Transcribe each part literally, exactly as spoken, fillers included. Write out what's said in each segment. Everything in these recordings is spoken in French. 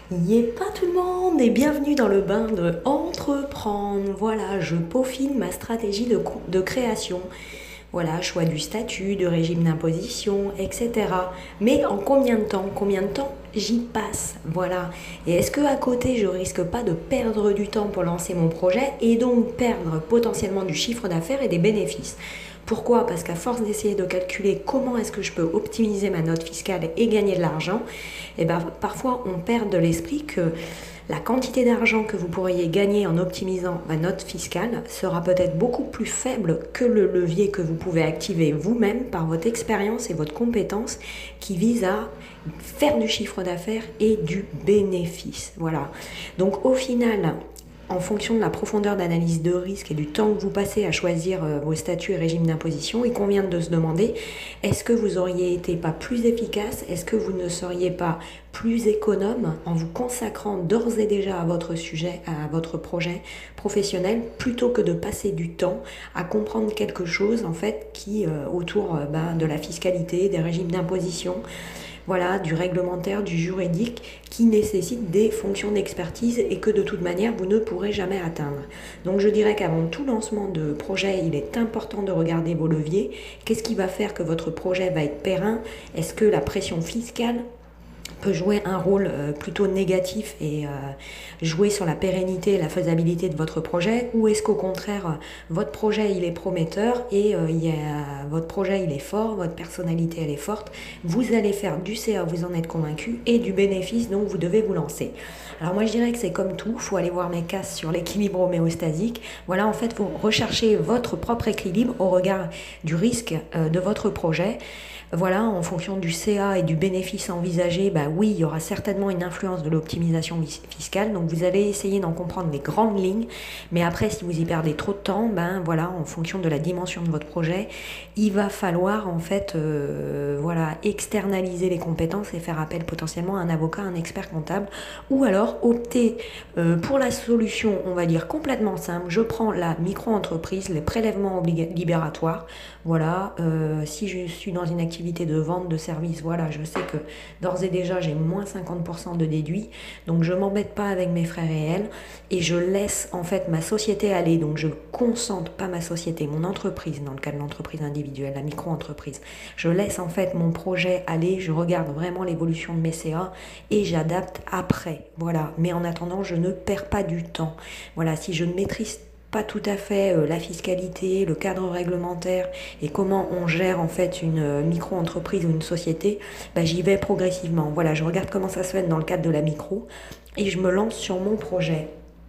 Yé pas tout le monde et bienvenue dans le bain de entreprendre. Voilà, je peaufine ma stratégie de, de création. Voilà, choix du statut, de régime d'imposition, et cetera. Mais en combien de temps Combien de temps j'y passe? Voilà. Et est-ce que à côté, je risque pas de perdre du temps pour lancer mon projet et donc perdre potentiellement du chiffre d'affaires et des bénéfices? Pourquoi? Parce qu'à force d'essayer de calculer comment est-ce que je peux optimiser ma note fiscale et gagner de l'argent, et ben, parfois on perd de l'esprit que la quantité d'argent que vous pourriez gagner en optimisant ma note fiscale sera peut-être beaucoup plus faible que le levier que vous pouvez activer vous-même par votre expérience et votre compétence qui vise à faire du chiffre d'affaires et du bénéfice. Voilà. Donc au final, en fonction de la profondeur d'analyse de risque et du temps que vous passez à choisir vos statuts et régimes d'imposition, il convient de se demander, est-ce que vous auriez été pas plus efficace? Est-ce que vous ne seriez pas plus économe en vous consacrant d'ores et déjà à votre sujet, à votre projet professionnel, plutôt que de passer du temps à comprendre quelque chose en fait qui euh, autour euh, ben, de la fiscalité, des régimes d'imposition, voilà, du réglementaire, du juridique, qui nécessite des fonctions d'expertise et que de toute manière vous ne pourrez jamais atteindre. Donc je dirais qu'avant tout lancement de projet, il est important de regarder vos leviers. Qu'est-ce qui va faire que votre projet va être périn? Est-ce que la pression fiscale peut jouer un rôle euh, plutôt négatif et euh, jouer sur la pérennité et la faisabilité de votre projet, ou est-ce qu'au contraire euh, votre projet il est prometteur et euh, il y a, votre projet il est fort, votre personnalité elle est forte, vous allez faire du C A, vous en êtes convaincu, et du bénéfice, donc vous devez vous lancer. Alors moi je dirais que c'est comme tout, il faut aller voir mes casses sur l'équilibre homéostasique. Voilà, en fait vous recherchez votre propre équilibre au regard du risque euh, de votre projet. Voilà, en fonction du C A et du bénéfice envisagé, bah oui, il y aura certainement une influence de l'optimisation fiscale. Donc vous allez essayer d'en comprendre les grandes lignes. Mais après, si vous y perdez trop de temps, ben voilà, en fonction de la dimension de votre projet, il va falloir en fait, euh, voilà, externaliser les compétences et faire appel potentiellement à un avocat, un expert comptable, ou alors opter euh, pour la solution, on va dire complètement simple. Je prends la micro-entreprise, les prélèvements libératoires. Voilà, euh, si je suis dans une activité de vente de services, voilà, je sais que d'ores et déjà j'ai moins cinquante pour cent de déduit, donc je m'embête pas avec mes frais réels et je laisse en fait ma société aller, donc je concentre pas ma société, mon entreprise, dans le cas de l'entreprise individuelle, la micro-entreprise, je laisse en fait mon projet aller, je regarde vraiment l'évolution de mes C A et j'adapte après, voilà, mais en attendant je ne perds pas du temps, voilà, si je ne maîtrise pas tout à fait euh, la fiscalité, le cadre réglementaire et comment on gère en fait une euh, micro-entreprise ou une société, bah, j'y vais progressivement. Voilà, je regarde comment ça se fait dans le cadre de la micro et je me lance sur mon projet.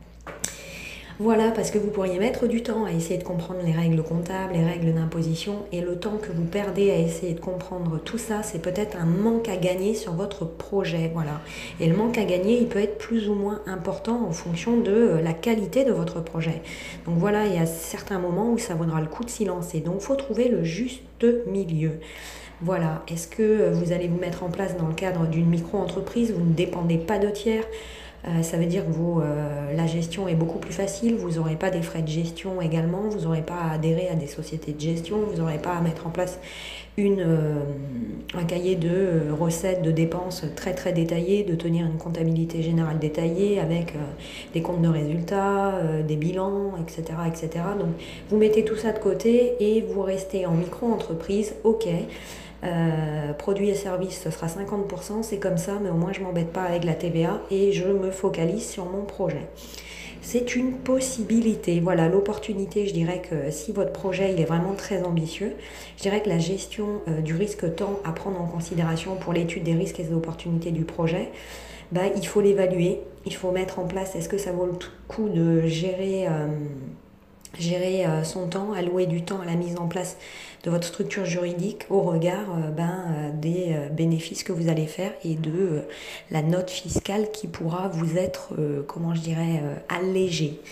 Voilà, parce que vous pourriez mettre du temps à essayer de comprendre les règles comptables, les règles d'imposition, et le temps que vous perdez à essayer de comprendre tout ça, c'est peut-être un manque à gagner sur votre projet, voilà. Et le manque à gagner, il peut être plus ou moins important en fonction de la qualité de votre projet. Donc voilà, il y a certains moments où ça vaudra le coup de s'y lancer. Donc il faut trouver le juste milieu. Voilà, est-ce que vous allez vous mettre en place dans le cadre d'une micro-entreprise, vous ne dépendez pas de tiers? Euh, ça veut dire que vous, euh, la gestion est beaucoup plus facile, vous n'aurez pas des frais de gestion également, vous n'aurez pas à adhérer à des sociétés de gestion, vous n'aurez pas à mettre en place une, euh, un cahier de euh, recettes, de dépenses très très détaillé, de tenir une comptabilité générale détaillée avec euh, des comptes de résultats, euh, des bilans, et cetera, et cetera. Donc vous mettez tout ça de côté et vous restez en micro-entreprise, ok. Euh, produits et services, ce sera cinquante pour cent, c'est comme ça, mais au moins je ne m'embête pas avec la T V A et je me focalise sur mon projet. C'est une possibilité, voilà, l'opportunité, je dirais que si votre projet il est vraiment très ambitieux, je dirais que la gestion euh, du risque temps à prendre en considération pour l'étude des risques et des opportunités du projet, bah, il faut l'évaluer, il faut mettre en place, est-ce que ça vaut le coup de gérer... Euh, gérer euh, son temps, allouer du temps à la mise en place de votre structure juridique au regard euh, ben, euh, des euh, bénéfices que vous allez faire et de euh, la note fiscale qui pourra vous être, euh, comment je dirais, euh, allégée.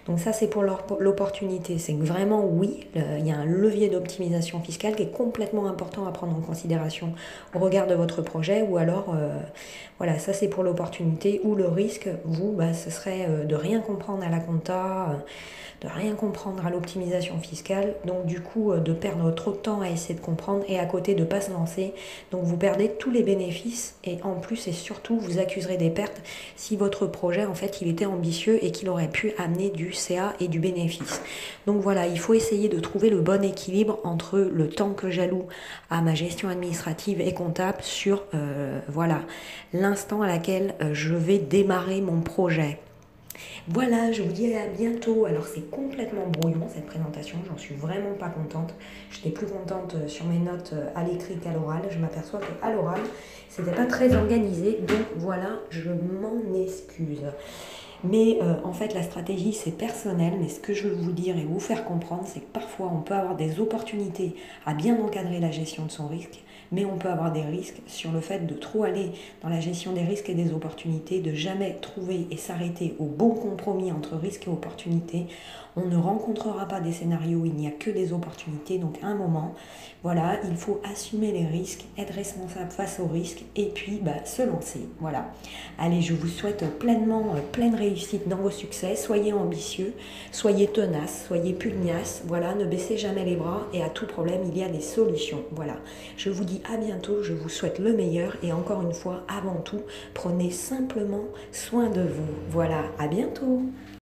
Donc ça, c'est pour l'opportunité. C'est que vraiment, oui, le- il y a un levier d'optimisation fiscale qui est complètement important à prendre en considération au regard de votre projet. Ou alors, euh, voilà, ça c'est pour l'opportunité. Ou le risque, vous, bah, ce serait euh, de rien comprendre à la compta, euh, de rien comprendre à l'optimisation fiscale. Donc du coup, euh, de perdre trop de temps à essayer de comprendre et à côté de ne pas se lancer. Donc vous perdez tous les bénéfices et en plus et surtout, vous accuserez des pertes si votre projet, en fait, il était ambitieux et qu'il aurait pu amener du C A et du bénéfice. Donc voilà, il faut essayer de trouver le bon équilibre entre le temps que j'alloue à ma gestion administrative et comptable sur euh, voilà, l'instant à laquelle euh, je vais démarrer mon projet. Voilà, je vous dis à bientôt. Alors c'est complètement brouillon cette présentation, j'en suis vraiment pas contente. J'étais plus contente euh, sur mes notes euh, à l'écrit qu'à l'oral. Je m'aperçois qu'à l'oral, c'était pas très organisé, donc voilà, je m'en excuse. Mais euh, en fait, la stratégie, c'est personnel. Mais ce que je veux vous dire et vous faire comprendre, c'est que parfois, on peut avoir des opportunités à bien encadrer la gestion de son risque, mais on peut avoir des risques sur le fait de trop aller dans la gestion des risques et des opportunités, de jamais trouver et s'arrêter au bon compromis entre risque et opportunité. On ne rencontrera pas des scénarios où il n'y a que des opportunités. Donc, à un moment, voilà, il faut assumer les risques, être responsable face aux risques et puis bah, se lancer. Voilà. Allez, je vous souhaite pleinement, euh, pleine réussite dans vos succès. Soyez ambitieux, soyez tenace, soyez pugnace. Voilà, ne baissez jamais les bras et à tout problème, il y a des solutions. Voilà. Je vous dis à bientôt, je vous souhaite le meilleur et encore une fois, avant tout, prenez simplement soin de vous. Voilà, à bientôt.